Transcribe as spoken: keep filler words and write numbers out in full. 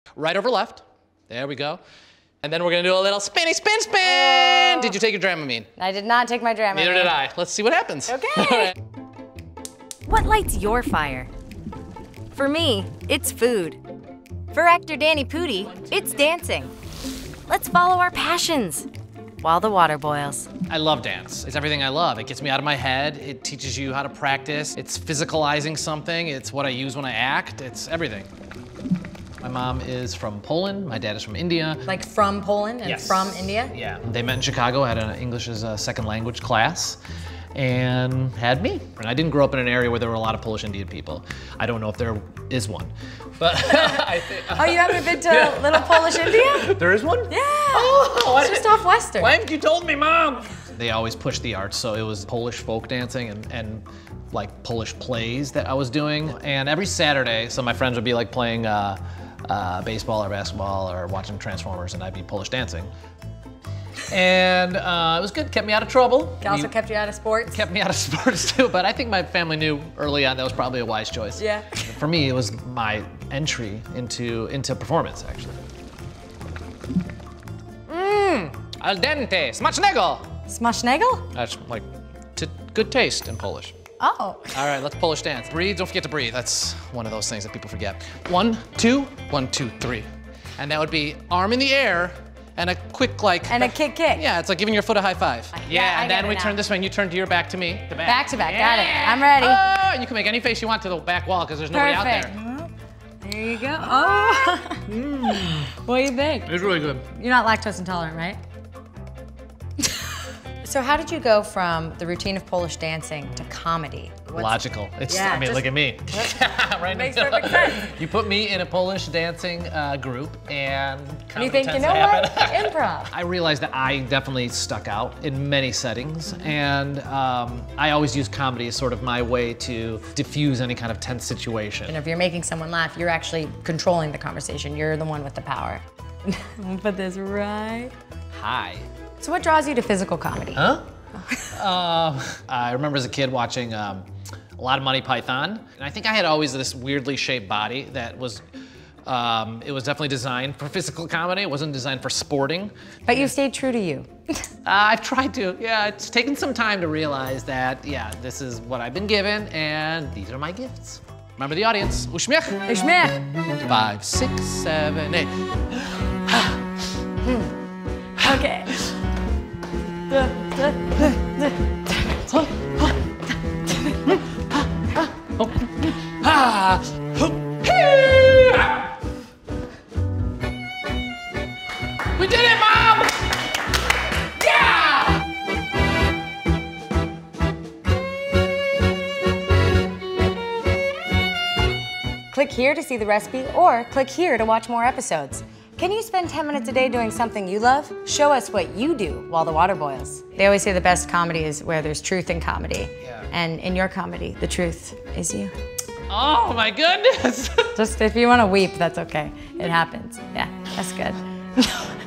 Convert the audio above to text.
Right over left. There we go. And then we're gonna do a little spinny spin spin. Oh. Did you take your Dramamine? I did not take my Dramamine. Neither did I. Let's see what happens. Okay. What lights your fire? For me, it's food. For actor Danny Pudi, it's dancing. Let's follow our passions while the water boils. I love dance. It's everything I love. It gets me out of my head. It teaches you how to practice. It's physicalizing something. It's what I use when I act. It's everything. My mom is from Poland. My dad is from India. Like from Poland and yes. from India? Yeah. They met in Chicago, had an English as a second language class, and had me. And I didn't grow up in an area where there were a lot of Polish Indian people. I don't know if there is one, but I think. Oh, you haven't been to yeah. Little Polish India? There is one? Yeah. Oh, it's just off Western. Why haven't you told me, Mom? They always pushed the arts, so it was Polish folk dancing and, and like Polish plays that I was doing. And every Saturday, some of my friends would be like playing uh, uh, baseball or basketball or watching Transformers, and I'd be Polish dancing. And uh, it was good, kept me out of trouble. It also we, kept you out of sports? Kept me out of sports too, but I think my family knew early on that was probably a wise choice. Yeah. For me, it was my entry into, into performance, actually. Mmm, al dente, smacznego. Smacznego? That's like t good taste in Polish. Oh. All right, let's Polish dance. Breathe, don't forget to breathe. That's one of those things that people forget. One, two, one, two, three. And that would be arm in the air, and a quick like... And a kick kick. Yeah, it's like giving your foot a high five. Yeah, yeah I and then we now. turn this way, and you turn to your back to me, the back. Back to back, yeah. got it. I'm ready. Oh, and you can make any face you want to the back wall, because there's nobody Perfect. out there. There you go. Oh. mm. What do you think? It's really good. You're not lactose intolerant, right? So how did you go from the routine of Polish dancing to comedy? What's... Logical. It's, yeah, I mean, just... look at me. Right Makes now. perfect sense. You put me in a Polish dancing uh, group, and and you think, you know what? Improv. I realized that I definitely stuck out in many settings, and um, I always use comedy as sort of my way to diffuse any kind of tense situation. And if you're making someone laugh, you're actually controlling the conversation. You're the one with the power. I'm gonna put this right. Hi. So what draws you to physical comedy? Huh? uh, I remember as a kid watching um, a lot of Monty Python, and I think I had always this weirdly shaped body that was, um, it was definitely designed for physical comedy. It wasn't designed for sporting. But you stayed true to you. uh, I've tried to, yeah. It's taken some time to realize that, yeah, this is what I've been given, and these are my gifts. Remember the audience. Uśmiech. Uśmiech. Five, six, seven, eight. Okay. We did it, Mom! Yeah! Click here to see the recipe, or click here to watch more episodes. Can you spend ten minutes a day doing something you love? Show us what you do while the water boils. They always say the best comedy is where there's truth in comedy. Yeah. And in your comedy, the truth is you. Oh my goodness! Just if you want to weep, that's okay. It happens. Yeah, that's good.